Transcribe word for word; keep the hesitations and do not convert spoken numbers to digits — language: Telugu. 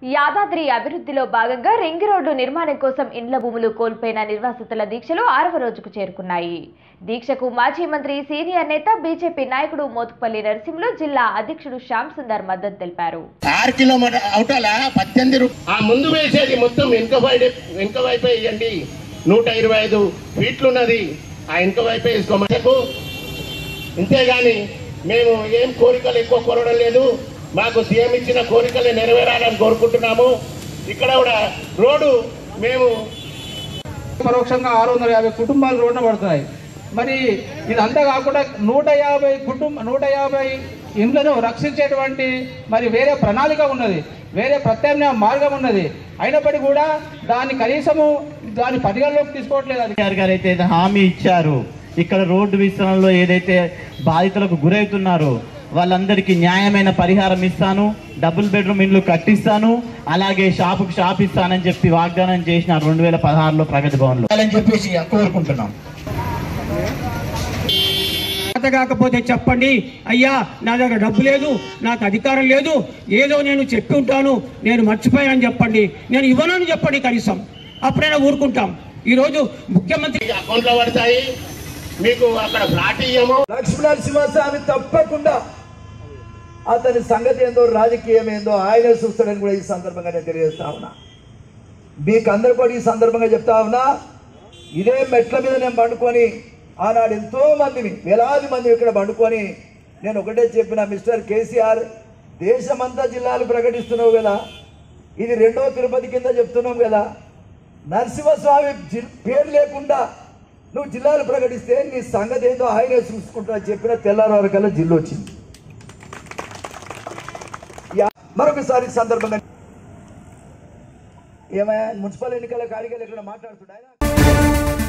యాదాద్రి అభివృద్ధిలో భాగంగా రింగ్ రోడ్డు నిర్మాణం కోసం ఇండ్ల భూములు కోల్పోయిన నిర్వాసితుల దీక్షలు ఆరవ రోజుకు చేరుకున్నాయి. దీక్షకు మాజీ మంత్రి సీనియర్ నేత బీజేపీ నాయకుడు మోత్కుపల్లి నరసింహులు జిల్లా అధ్యక్షుడు శ్యామ్ సుందర్ మద్దతు తెలిపారు. ఆరు కిలోమీటర్ అవుటాల పద్దెనిమిది ఆ ముందు వేసేది మొత్తం వెనుక వెనుక వైపు వేయండి. నూట ఇరవై ఐదు ఫీట్లున్నది ఆ వెనుక వైపు వేసుకోమకు. ఇంతేగాని మేము ఏం కోరికలు ఎక్కువ కోరడం లేదు. మాకు సీఎం ఇచ్చిన కోరికలు నెరవేరాలని కోరుకుంటున్నాము. ఇక్కడ కూడా రోడ్డు మేము పరోక్షంగా ఆరు వందల యాభై కుటుంబాలు రోడ్డున పడుతున్నాయి. మరి ఇదంతా కాకుండా నూట యాభై కుటుంబ నూట యాభై ఇండ్లను రక్షించేటువంటి మరి వేరే ప్రణాళిక ఉన్నది, వేరే ప్రత్యామ్నాయ మార్గం ఉన్నది. అయినప్పటికీ కూడా దాన్ని కనీసము దాని పరిగణలోకి తీసుకోవట్లేదు. అధికారి గారు అయితే హామీ ఇచ్చారు, ఇక్కడ రోడ్డు విస్తరణలో ఏదైతే బాధితులకు గురవుతున్నారో వాళ్ళందరికీ న్యాయమైన పరిహారం ఇస్తాను, డబుల్ బెడ్రూమ్ ఇండ్లు కట్టిస్తాను, అలాగే షాపుకు షాప్ ఇస్తానని చెప్పి వాగ్దానం చేసిన రెండు వేల పదహారులో ప్రగతి భవన్లో అని చెప్పేసి కోరుకుంటున్నాం. కాకపోతే చెప్పండి, అయ్యా నా దగ్గర డబ్బు లేదు, నాకు అధికారం లేదు, ఏదో నేను చెప్పి ఉంటాను, నేను మర్చిపోయానని చెప్పండి, నేను ఇవ్వనని చెప్పండి, కనీసం అప్పుడైనా ఊరుకుంటాం. ఈరోజు ముఖ్యమంత్రి అకౌంట్లో పడతాయి, మీకు అక్కడ ఫ్లాట్ ఇయ్యము. లక్ష్మీనరసింహస్వామి తప్పకుండా అతని సంగతి ఏందో రాజకీయం ఏందో ఆయన చూస్తాడని కూడా ఈ సందర్భంగా నేను తెలియజేస్తా ఉన్నా. మీకు అందరు కూడా ఈ సందర్భంగా చెప్తా ఉన్నా, ఇదే మెట్ల మీద నేను పండుకొని ఆనాడు ఎంతో మందిని వేలాది మంది ఇక్కడ పండుకొని నేను ఒకటే చెప్పిన, మిస్టర్ కేసీఆర్ దేశమంతా జిల్లాలు ప్రకటిస్తున్నావు కదా, ఇది రెండో తిరుపతి కింద చెప్తున్నావు కదా, నరసింహస్వామి పేరు లేకుండా నువ్వు జిల్లాలు ప్రకటిస్తే నీ సంగతి ఏందో ఆయనే చూసుకుంటా చెప్పిన తెల్లారి వరకల్లా జిల్లా వచ్చింది. మరొకసారి సందర్భంగా ఏమైనా మున్సిపల్ ఎన్నికల కార్యక్రమాలు ఎక్కడ మాట్లాడుతున్నాయి.